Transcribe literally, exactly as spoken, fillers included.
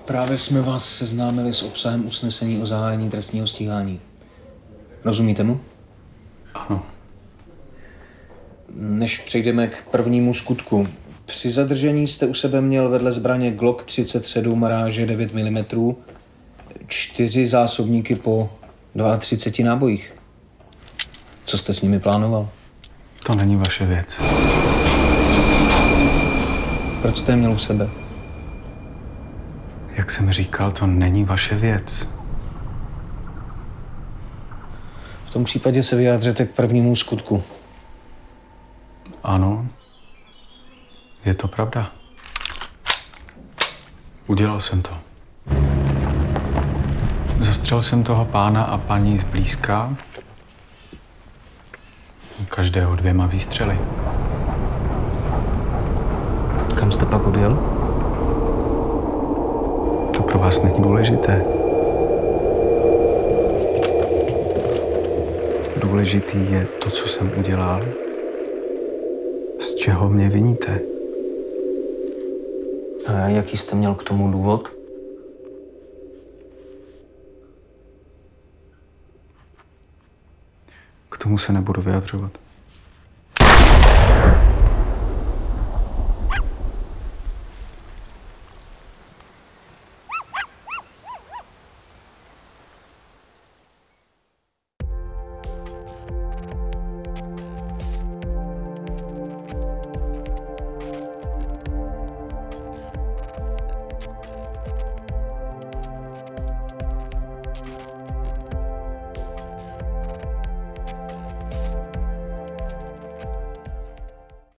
Právě jsme vás seznámili s obsahem usnesení o zahájení trestního stíhání. Rozumíte mu? Ano. Než přejdeme k prvnímu skutku. Při zadržení jste u sebe měl vedle zbraně Glock třicet sedm ráže devět milimetrů, čtyři zásobníky po třiceti dvou nábojích. Co jste s nimi plánoval? To není vaše věc. Proč jste je měl u sebe? Jak jsem říkal, to není vaše věc. V tom případě se vyjádřete k prvnímu skutku. Ano, je to pravda. Udělal jsem to. Zastřelil jsem toho pána a paní zblízka. Každého dvěma výstřely. Kam jste pak odjel? To pro vás není důležité. Důležitý je to, co jsem udělal. Z čeho mě viníte? A jaký jste měl k tomu důvod? K tomu se nebudu vyjadřovat.